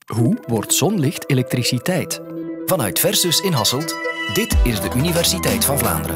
Hoe wordt zonlicht elektriciteit? Vanuit Versus in Hasselt, dit is de Universiteit van Vlaanderen.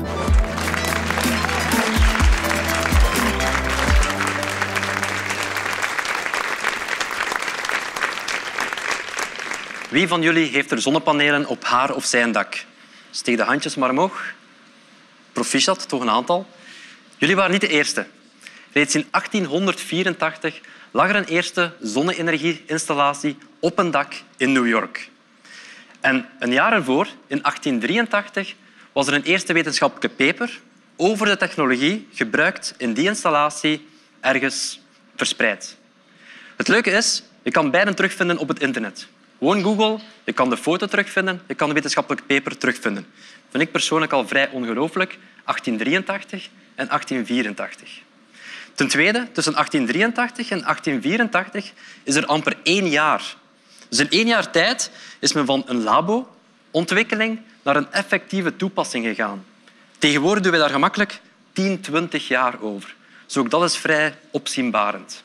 Wie van jullie heeft er zonnepanelen op haar of zijn dak? Steek de handjes maar omhoog. Proficiat, toch een aantal. Jullie waren niet de eerste. Reeds in 1884 lag er een eerste zonne-energie-installatie op een dak in New York. En een jaar ervoor, in 1883, was er een eerste wetenschappelijke paper over de technologie gebruikt in die installatie ergens verspreid. Het leuke is, je kan beiden terugvinden op het internet. Gewoon Google, je kan de foto terugvinden, je kan de wetenschappelijke paper terugvinden. Dat vind ik persoonlijk al vrij ongelooflijk. 1883 en 1884. Ten tweede, tussen 1883 en 1884 is er amper 1 jaar. Dus in 1 jaar tijd is men van een labo-ontwikkeling naar een effectieve toepassing gegaan. Tegenwoordig doen we daar gemakkelijk 10, 20 jaar over. Dus ook dat is vrij opzienbarend.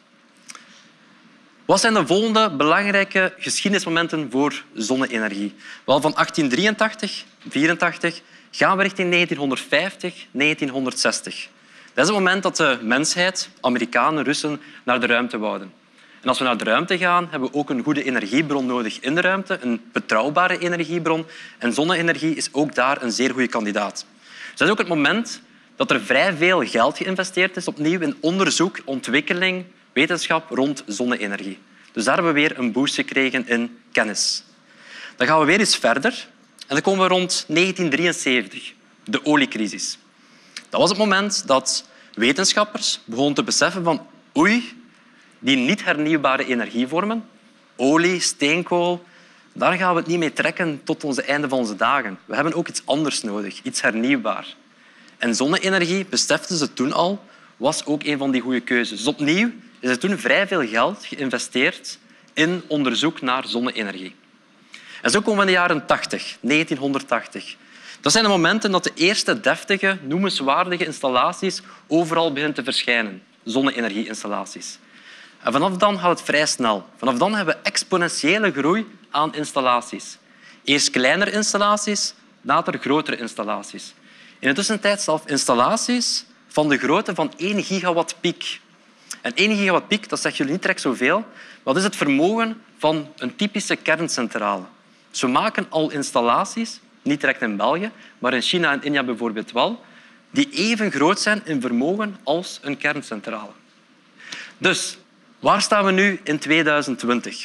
Wat zijn de volgende belangrijke geschiedenismomenten voor zonne-energie? Wel, van 1883, 84 gaan we richting 1950, 1960. Dat is het moment dat de mensheid, Amerikanen, Russen, naar de ruimte wouden. En als we naar de ruimte gaan, hebben we ook een goede energiebron nodig in de ruimte, een betrouwbare energiebron. En zonne-energie is ook daar een zeer goede kandidaat. Dus dat is ook het moment dat er vrij veel geld geïnvesteerd is opnieuw in onderzoek, ontwikkeling, wetenschap rond zonne-energie. Dus daar hebben we weer een boost gekregen in kennis. Dan gaan we weer eens verder en dan komen we rond 1973, de oliecrisis. Dat was het moment dat wetenschappers begonnen te beseffen van die niet hernieuwbare energievormen, olie, steenkool, daar gaan we het niet mee trekken tot het einde van onze dagen. We hebben ook iets anders nodig, iets hernieuwbaar. En zonne-energie, beseften ze toen al, was ook een van die goede keuzes. Dus opnieuw is er toen vrij veel geld geïnvesteerd in onderzoek naar zonne-energie. En zo komen we in de jaren 80, 1980. Dat zijn de momenten dat de eerste deftige, noemenswaardige installaties overal beginnen te verschijnen. Zonne-energie-installaties. En vanaf dan gaat het vrij snel. Vanaf dan hebben we exponentiële groei aan installaties. Eerst kleinere installaties, later grotere installaties. In de tussentijd zelfs installaties van de grootte van 1 gigawatt piek. En 1 gigawatt piek, dat zegt jullie niet direct zoveel. Wat is het vermogen van een typische kerncentrale? Dus we maken al installaties, niet direct in België, maar in China en India bijvoorbeeld wel, die even groot zijn in vermogen als een kerncentrale. Dus waar staan we nu in 2020?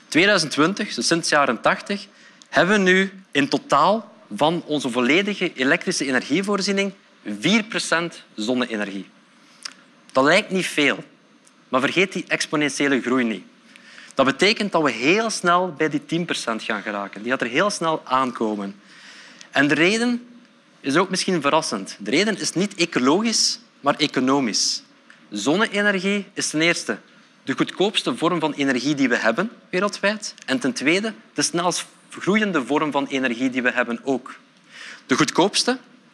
2020, dus sinds de jaren 80, hebben we nu in totaal van onze volledige elektrische energievoorziening 4% zonne-energie. Dat lijkt niet veel, maar vergeet die exponentiële groei niet. Dat betekent dat we heel snel bij die 10% gaan geraken. Die gaat er heel snel aankomen. En de reden is ook misschien verrassend. De reden is niet ecologisch, maar economisch. Zonne-energie is ten eerste de goedkoopste vorm van energie die we hebben wereldwijd. En ten tweede de snelst groeiende vorm van energie die we hebben ook. De goedkoopste.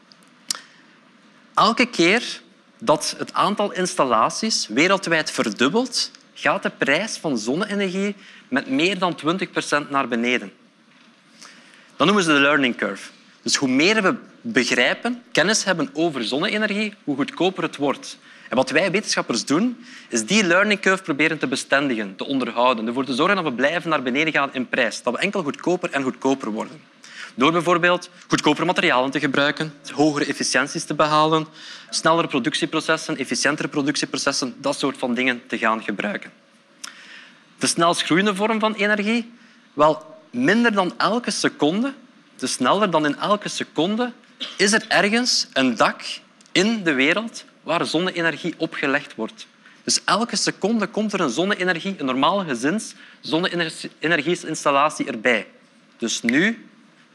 Elke keer dat het aantal installaties wereldwijd verdubbelt, gaat de prijs van zonne-energie met meer dan 20% naar beneden. Dat noemen ze de learning curve. Dus hoe meer we begrijpen, kennis hebben over zonne-energie, hoe goedkoper het wordt. En wat wij wetenschappers doen, is die learning curve proberen te bestendigen, te onderhouden, ervoor te zorgen dat we blijven naar beneden gaan in prijs. Dat we enkel goedkoper en goedkoper worden. Door bijvoorbeeld goedkopere materialen te gebruiken, hogere efficiënties te behalen, snellere productieprocessen, efficiëntere productieprocessen, dat soort van dingen te gaan gebruiken. De snelst groeiende vorm van energie? Wel, minder dan elke seconde, dus sneller dan in elke seconde, is er ergens een dak in de wereld waar zonne-energie opgelegd wordt. Dus elke seconde komt er een zonne-energie, een normale gezins zonne-energieinstallatie erbij. Dus nu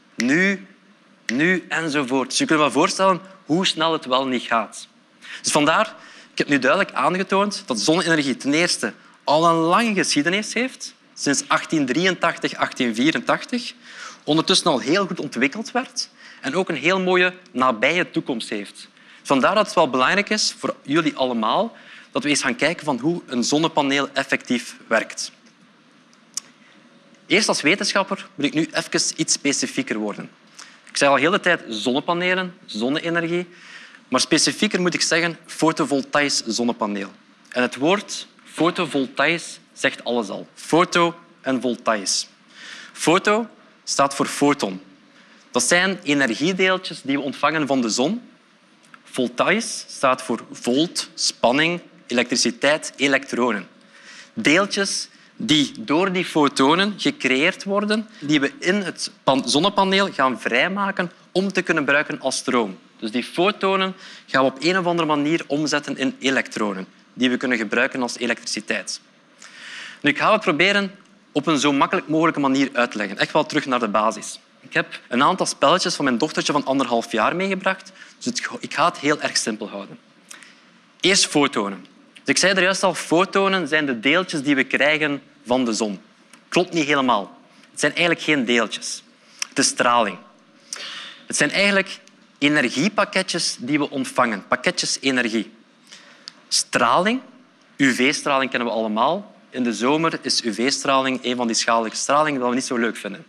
enzovoort. Dus je kunt je wel voorstellen hoe snel het wel niet gaat. Dus vandaar, ik heb nu duidelijk aangetoond dat zonne-energie ten eerste al een lange geschiedenis heeft, sinds 1883, 1884, ondertussen al heel goed ontwikkeld werd en ook een heel mooie nabije toekomst heeft. Vandaar dat het wel belangrijk is voor jullie allemaal dat we eens gaan kijken van hoe een zonnepaneel effectief werkt. Eerst als wetenschapper moet ik nu even iets specifieker worden. Ik zeg al de hele tijd zonnepanelen, zonne-energie. Maar specifieker moet ik zeggen fotovoltaïsch zonnepaneel. En het woord fotovoltaïsch zegt alles al. Foto en voltaïs. Foto staat voor foton. Dat zijn energiedeeltjes die we ontvangen van de zon. Voltaïs staat voor volt, spanning, elektriciteit, elektronen. Deeltjes die door die fotonen gecreëerd worden, die we in het zonnepaneel gaan vrijmaken om te kunnen gebruiken als stroom. Dus die fotonen gaan we op een of andere manier omzetten in elektronen, die we kunnen gebruiken als elektriciteit. Nu, ik ga het proberen op een zo makkelijk mogelijke manier uit te leggen. Echt wel terug naar de basis. Ik heb een aantal spelletjes van mijn dochtertje van 1,5 jaar meegebracht. Dus ik ga het heel erg simpel houden. Eerst fotonen. Dus ik zei er juist al, fotonen zijn de deeltjes die we krijgen van de zon. Klopt niet helemaal. Het zijn eigenlijk geen deeltjes. Het is straling. Het zijn eigenlijk energiepakketjes die we ontvangen. Pakketjes energie. Straling, UV-straling kennen we allemaal. In de zomer is UV-straling een van die schadelijke stralingen die we niet zo leuk vinden.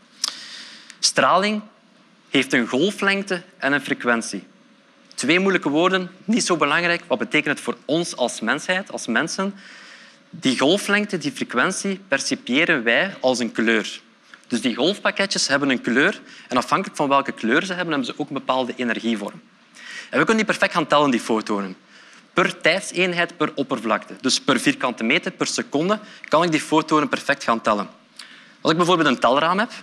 Straling heeft een golflengte en een frequentie. 2 moeilijke woorden, niet zo belangrijk. Wat betekent het voor ons als mensheid, als mensen? Die golflengte, die frequentie, percipiëren wij als een kleur. Dus die golfpakketjes hebben een kleur en afhankelijk van welke kleur ze hebben ze ook een bepaalde energievorm. En we kunnen die perfect gaan tellen, die fotonen. Per tijdseenheid, per oppervlakte. Dus per vierkante meter, per seconde, kan ik die fotonen perfect gaan tellen. Als ik bijvoorbeeld een telraam heb,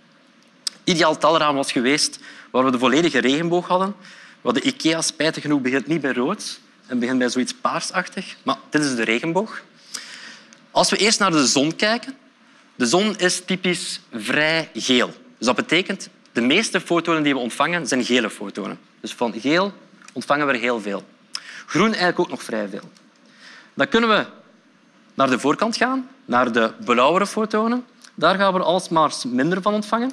ideaal telraam was geweest waar we de volledige regenboog hadden. Wat de IKEA, spijtig genoeg, begint niet bij rood en begint bij zoiets paarsachtig. Maar dit is de regenboog. Als we eerst naar de zon kijken, de zon is typisch vrij geel. Dus dat betekent de meeste fotonen die we ontvangen zijn gele fotonen. Dus van geel ontvangen we er heel veel. Groen eigenlijk ook nog vrij veel. Dan kunnen we naar de voorkant gaan, naar de blauwere fotonen. Daar gaan we alsmaar minder van ontvangen.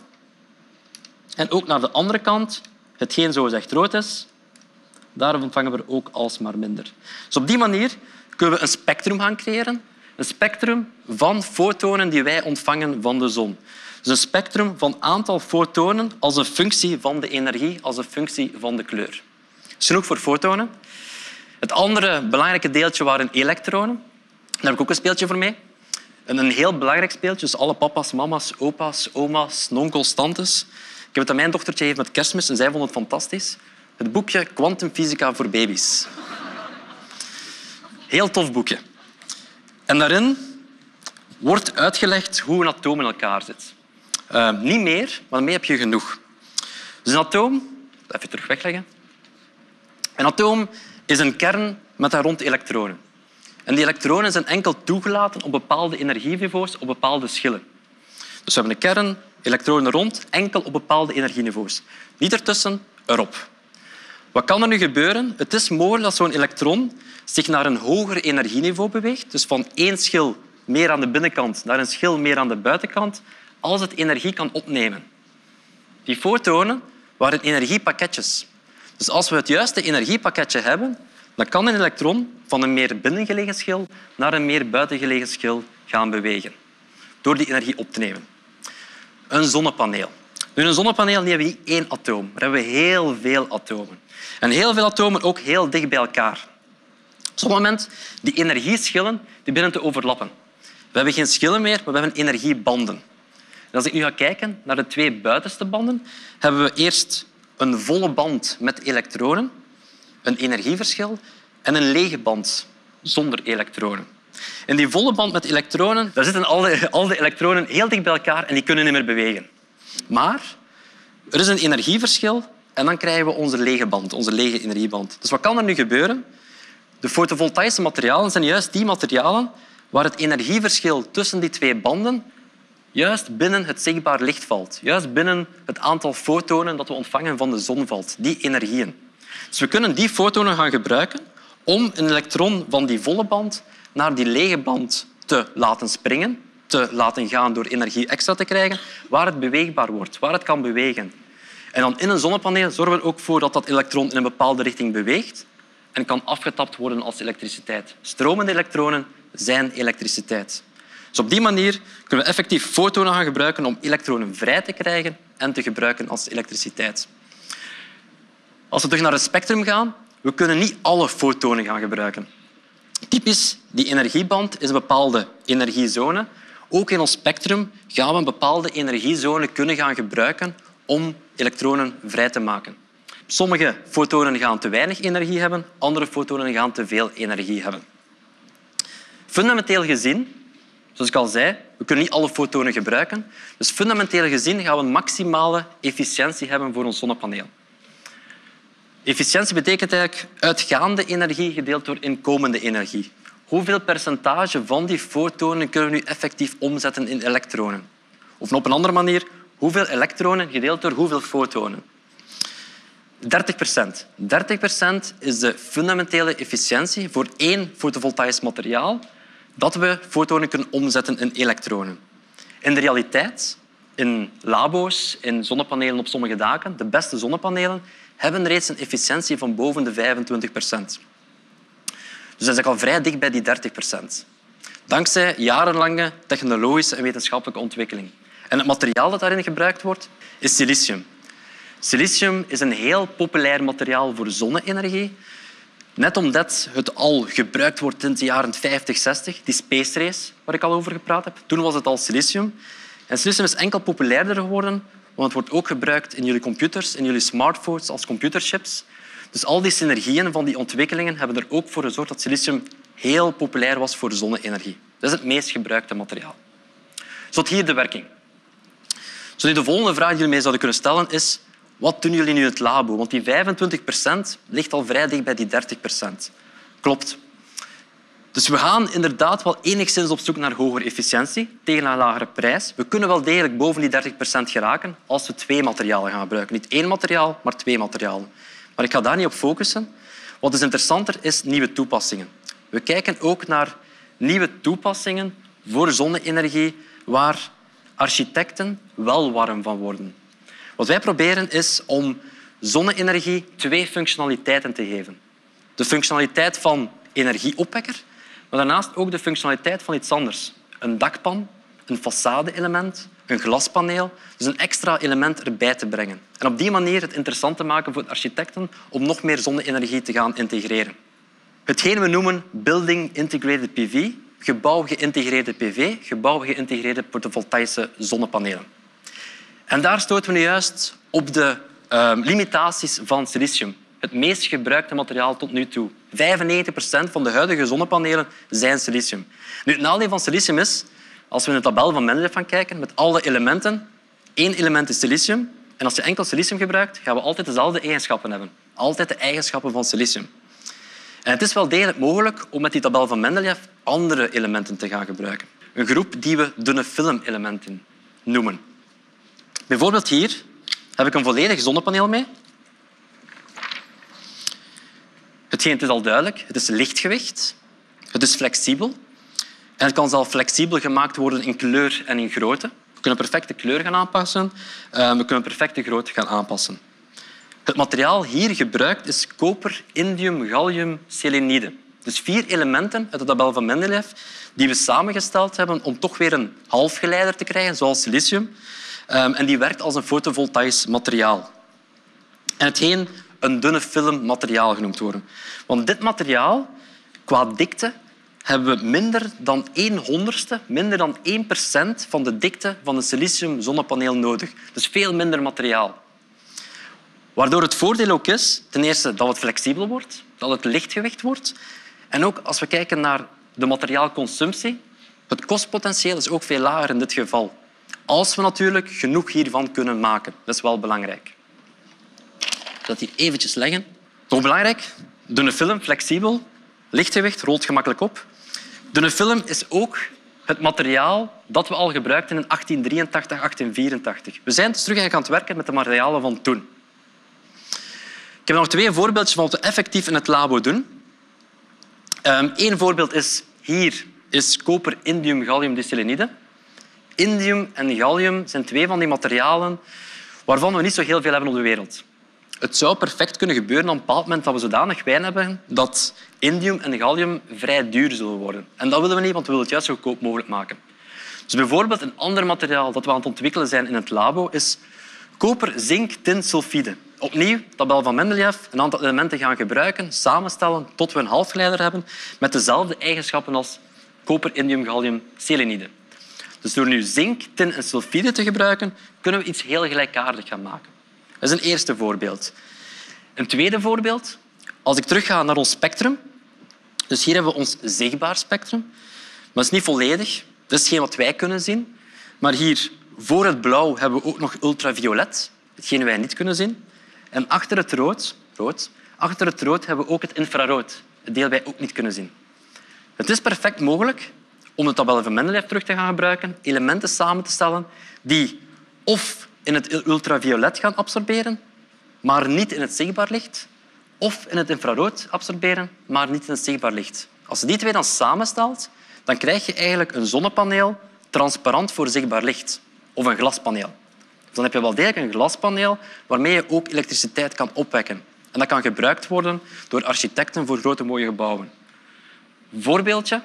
En ook naar de andere kant, hetgeen zogezegd rood is, daar ontvangen we ook alsmaar minder. Dus op die manier kunnen we een spectrum gaan creëren. Een spectrum van fotonen die wij ontvangen van de zon. Dus een spectrum van aantal fotonen als een functie van de energie, als een functie van de kleur. Dat is genoeg voor fotonen. Het andere belangrijke deeltje waren elektronen. Daar heb ik ook een speeltje voor mee. Een heel belangrijk speeltje. Dus alle papa's, mama's, opa's, oma's, onkels, tantes. Ik heb het aan mijn dochtertje gegeven met Kerstmis en zij vond het fantastisch. Het boekje Kwantumfysica voor baby's. Heel tof boekje. En daarin wordt uitgelegd hoe een atoom in elkaar zit. Niet meer, maar daarmee heb je genoeg. Dus een atoom... Even terug wegleggen. Een atoom is een kern met daar rond elektronen. En die elektronen zijn enkel toegelaten op bepaalde energieniveaus, op bepaalde schillen. Dus we hebben een kern, elektronen rond, enkel op bepaalde energieniveaus. Niet ertussen, erop. Wat kan er nu gebeuren? Het is mogelijk dat zo'n elektron zich naar een hoger energieniveau beweegt, dus van 1 schil meer aan de binnenkant naar een schil meer aan de buitenkant, als het energie kan opnemen. Die fotonen waren energiepakketjes. Dus als we het juiste energiepakketje hebben, dan kan een elektron van een meer binnengelegen schil naar een meer buitengelegen schil gaan bewegen, door die energie op te nemen. Een zonnepaneel. Nu, in een zonnepaneel hebben we niet 1 atoom, maar hebben we heel veel atomen. En heel veel atomen ook heel dicht bij elkaar. Op zo'n moment, die energieschillen die beginnen te overlappen. We hebben geen schillen meer, maar we hebben energiebanden. En als ik nu ga kijken naar de 2 buitenste banden, hebben we eerst een volle band met elektronen, een energieverschil, en een lege band zonder elektronen. In die volle band met elektronen daar zitten al de elektronen heel dicht bij elkaar en die kunnen niet meer bewegen. Maar er is een energieverschil en dan krijgen we onze lege band, onze lege energieband. Dus wat kan er nu gebeuren? De fotovoltaïsche materialen zijn juist die materialen waar het energieverschil tussen die 2 banden juist binnen het zichtbaar licht valt. Juist binnen het aantal fotonen dat we ontvangen van de zon valt. Die energieën. Dus we kunnen die fotonen gaan gebruiken om een elektron van die volle band naar die lege band te laten springen, te laten gaan door energie extra te krijgen, waar het beweegbaar wordt, waar het kan bewegen. En dan in een zonnepaneel zorgen we er ook voor dat dat elektron in een bepaalde richting beweegt en kan afgetapt worden als elektriciteit. Stromende elektronen zijn elektriciteit. Dus op die manier kunnen we effectief fotonen gaan gebruiken om elektronen vrij te krijgen en te gebruiken als elektriciteit. Als we terug naar het spectrum gaan, we kunnen niet alle fotonen gaan gebruiken. Typisch, die energieband is een bepaalde energiezone. Ook in ons spectrum gaan we een bepaalde energiezone kunnen gaan gebruiken om elektronen vrij te maken. Sommige fotonen gaan te weinig energie hebben, andere fotonen gaan te veel energie hebben. Fundamenteel gezien, zoals ik al zei, we kunnen niet alle fotonen gebruiken. Dus fundamenteel gezien gaan we een maximale efficiëntie hebben voor ons zonnepaneel. Efficiëntie betekent eigenlijk uitgaande energie gedeeld door inkomende energie. Hoeveel percentage van die fotonen kunnen we nu effectief omzetten in elektronen? Of op een andere manier, hoeveel elektronen gedeeld door hoeveel fotonen? 30%. 30% is de fundamentele efficiëntie voor één fotovoltaïsch materiaal dat we fotonen kunnen omzetten in elektronen. In de realiteit, in labo's, in zonnepanelen op sommige daken, de beste zonnepanelen, hebben reeds een efficiëntie van boven de 25%. Dus dat is al vrij dicht bij die 30%. Dankzij jarenlange technologische en wetenschappelijke ontwikkeling. En het materiaal dat daarin gebruikt wordt, is silicium. Silicium is een heel populair materiaal voor zonne-energie. Net omdat het al gebruikt wordt in de jaren 50, 60, die space race waar ik al over gepraat heb. Toen was het al silicium. En silicium is enkel populairder geworden, want het wordt ook gebruikt in jullie computers, in jullie smartphones als computerchips. Dus al die synergieën van die ontwikkelingen hebben er ook voor gezorgd dat silicium heel populair was voor zonne-energie. Dat is het meest gebruikte materiaal. Tot hier de werking. Dus de volgende vraag die jullie mee zouden kunnen stellen is: wat doen jullie nu in het labo? Want die 25% ligt al vrij dicht bij die 30%. Klopt. Dus we gaan inderdaad wel enigszins op zoek naar hogere efficiëntie tegen een lagere prijs. We kunnen wel degelijk boven die 30% geraken als we 2 materialen gaan gebruiken. Niet 1 materiaal, maar 2 materialen. Maar ik ga daar niet op focussen. Wat is interessanter is nieuwe toepassingen. We kijken ook naar nieuwe toepassingen voor zonne-energie waar architecten wel warm van worden. Wat wij proberen is om zonne-energie 2 functionaliteiten te geven. De functionaliteit van energieopwekker, maar daarnaast ook de functionaliteit van iets anders. Een dakpan, een façade-element, een glaspaneel. Dus een extra element erbij te brengen. En op die manier het interessant te maken voor de architecten om nog meer zonne-energie te gaan integreren. Hetgeen we noemen Building Integrated PV, gebouw geïntegreerde PV, gebouw geïntegreerde fotovoltaïsche zonnepanelen. En daar stoten we nu juist op de limitaties van silicium. Het meest gebruikte materiaal tot nu toe. 95% van de huidige zonnepanelen zijn silicium. Nu, het nadeel van silicium is, als we in de tabel van Mendeleev gaan kijken, met alle elementen, 1 element is silicium. En als je enkel silicium gebruikt, gaan we altijd dezelfde eigenschappen hebben. Altijd de eigenschappen van silicium. En het is wel degelijk mogelijk om met die tabel van Mendeleev andere elementen te gaan gebruiken. Een groep die we dunne film-elementen noemen. Bijvoorbeeld hier heb ik een volledig zonnepaneel mee. Het is al duidelijk. Het is lichtgewicht. Het is flexibel. En het kan zelf flexibel gemaakt worden in kleur en in grootte. We kunnen perfect de kleur gaan aanpassen. We kunnen perfect de grootte gaan aanpassen. Het materiaal hier gebruikt is koper, indium, gallium, selenide. Dus 4 elementen uit de tabel van Mendeleev die we samengesteld hebben om toch weer een halfgeleider te krijgen, zoals silicium. En die werkt als een fotovoltaïsch materiaal. En hetgeen een dunne film materiaal genoemd wordt. Want dit materiaal, qua dikte, hebben we minder dan 1/100ste, minder dan 1% van de dikte van een silicium zonnepaneel nodig. Dus veel minder materiaal. Waardoor het voordeel ook is, ten eerste dat het flexibel wordt, dat het lichtgewicht wordt. En ook als we kijken naar de materiaalconsumptie, het kostpotentieel is ook veel lager in dit geval. Als we natuurlijk genoeg hiervan kunnen maken. Dat is wel belangrijk. Ik zal het hier eventjes leggen. Nog belangrijk, dunne film, flexibel, lichtgewicht, rolt gemakkelijk op. Dunne film is ook het materiaal dat we al gebruikten in 1883, 1884. We zijn dus terug aan het werken met de materialen van toen. Ik heb nog 2 voorbeeldjes van wat we effectief in het labo doen. Eén voorbeeld is hier is koper, indium, gallium, diselenide. Indium en gallium zijn 2 van die materialen waarvan we niet zo heel veel hebben op de wereld. Het zou perfect kunnen gebeuren op een bepaald moment dat we zodanig wijn hebben dat indium en gallium vrij duur zullen worden. En dat willen we niet, want we willen het juist zo goedkoop mogelijk maken. Dus bijvoorbeeld een ander materiaal dat we aan het ontwikkelen zijn in het labo is koper-zink-tin-sulfide. Opnieuw, tabel van Mendeleev, een aantal elementen gaan gebruiken, samenstellen tot we een halfgeleider hebben met dezelfde eigenschappen als koper, indium, gallium, selenide. Dus door nu zink, tin en sulfide te gebruiken, kunnen we iets heel gelijkaardigs gaan maken. Dat is een eerste voorbeeld. Een tweede voorbeeld, als ik terugga naar ons spectrum. Dus hier hebben we ons zichtbaar spectrum. Maar dat is niet volledig. Dat is hetgeen wat wij kunnen zien. Maar hier, voor het blauw, hebben we ook nog ultraviolet, hetgeen wij niet kunnen zien. En achter het rood hebben we ook het infrarood, het deel wij ook niet kunnen zien. Het is perfect mogelijk om de tabel van Mendeleev terug te gaan gebruiken, elementen samen te stellen die of in het ultraviolet gaan absorberen, maar niet in het zichtbaar licht, of in het infrarood absorberen, maar niet in het zichtbaar licht. Als je die twee dan samenstelt, dan krijg je eigenlijk een zonnepaneel transparant voor zichtbaar licht. Of een glaspaneel. Dus dan heb je wel degelijk een glaspaneel waarmee je ook elektriciteit kan opwekken. En dat kan gebruikt worden door architecten voor grote mooie gebouwen. Voorbeeldje.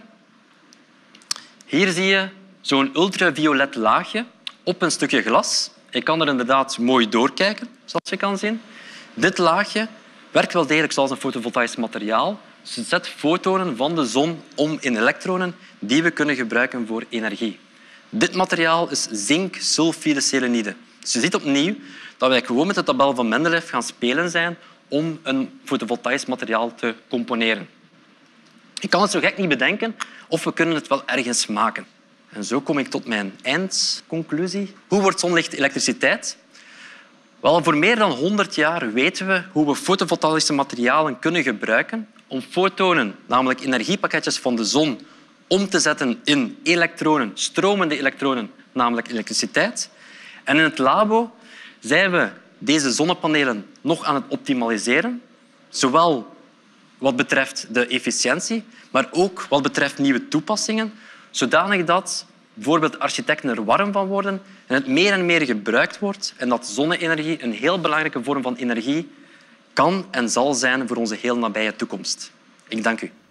Hier zie je zo'n ultraviolet laagje op een stukje glas. Je kan er inderdaad mooi doorkijken, zoals je kan zien. Dit laagje werkt wel degelijk zoals een fotovoltaïsch materiaal. Dus het zet fotonen van de zon om in elektronen die we kunnen gebruiken voor energie. Dit materiaal is zink-sulfide selenide. Dus je ziet opnieuw dat wij gewoon met de tabel van Mendeleev gaan spelen zijn om een fotovoltaïsch materiaal te componeren. Ik kan het zo gek niet bedenken of we kunnen het wel ergens maken. En zo kom ik tot mijn eindconclusie. Hoe wordt zonlicht elektriciteit? Wel, voor meer dan 100 jaar weten we hoe we fotovoltaïsche materialen kunnen gebruiken om fotonen, namelijk energiepakketjes van de zon, om te zetten in elektronen, stromende elektronen, namelijk elektriciteit. En in het labo zijn we deze zonnepanelen nog aan het optimaliseren, zowel wat betreft de efficiëntie, maar ook wat betreft nieuwe toepassingen, zodanig dat bijvoorbeeld architecten er warm van worden en het meer en meer gebruikt wordt en dat zonne-energie een heel belangrijke vorm van energie kan en zal zijn voor onze heel nabije toekomst. Ik dank u.